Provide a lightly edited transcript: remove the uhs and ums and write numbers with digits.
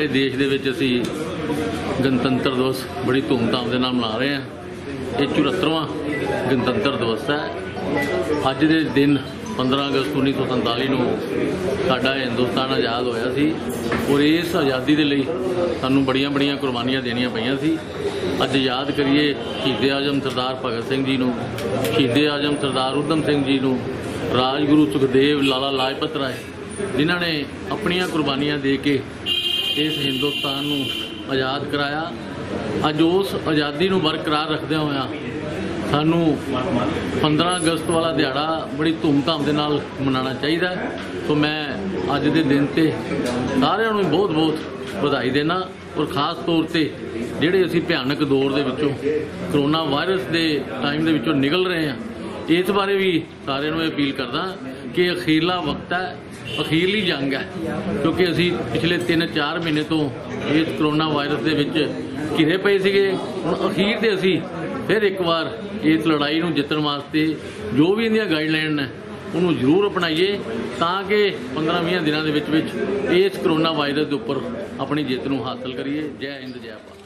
सारे देश दे विच असीं गणतंत्र दिवस बड़ी धूमधाम दे नाल मना रहे हैं। ये 74वां गणतंत्र दिवस है। अज दे दिन 15 अगस्त 1947 नूं साडा हिंदुस्तान आज़ाद होया सी और इस आज़ादी दे लई सानूं बड़ियां बड़ियां कुर्बानियां देनियां पईयां सी। अज याद करिए शहीद आजम सरदार भगत सिंह जी नूं, शहीद आजम सरदार उधम सिंह जी नूं, राजगुरु सुखदेव, लाला लाजपत राय, जिन्हां ने अपनियां कुर्बानियां दे के इस हिंदुस्तान नूं आज़ाद कराया। अज उस आज़ादी नूं बरकरार रखदे होया सानू 15 अगस्त वाला दिहाड़ा बड़ी धूमधाम के नाल मनाना चाहिए। तो मैं अज के दिन ते सारिਆਂ ਨੂੰ बहुत बहुत बधाई देना और खास तौर पर ਜਿਹੜੇ ਅਸੀਂ भयानक दौर ਦੇ ਵਿੱਚੋਂ करोना वायरस के टाइम ਦੇ ਵਿੱਚੋਂ निकल रहे हैं, इस बारे भी सारिਆਂ ਨੂੰ अपील करदा कि अखीरला वक्त है, अखीरली जंग है, क्योंकि असी पिछले 3-4 महीने तो इस करोना वायरस के विच घिरे पे सीगे। हुण अखीर ते असी फिर एक बार इस लड़ाई नूं जितण वास्ते जो भी इहदियां गाइडलाइन है उन्होंने जरूर अपनाइए ताकि 15-20 दिनों के इस करोना वायरस के उपर अपनी जित नूं हासिल करिए। जय हिंद, जय भारत।